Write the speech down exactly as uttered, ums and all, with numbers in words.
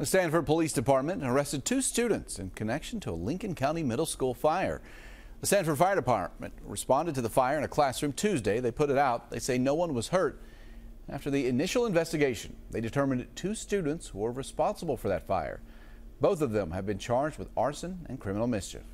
The Sanford Police Department arrested two students in connection to a Lincoln County Middle School fire. The Sanford Fire Department responded to the fire in a classroom Tuesday. They put it out. They say no one was hurt. After the initial investigation, they determined two students were responsible for that fire. Both of them have been charged with arson and criminal mischief.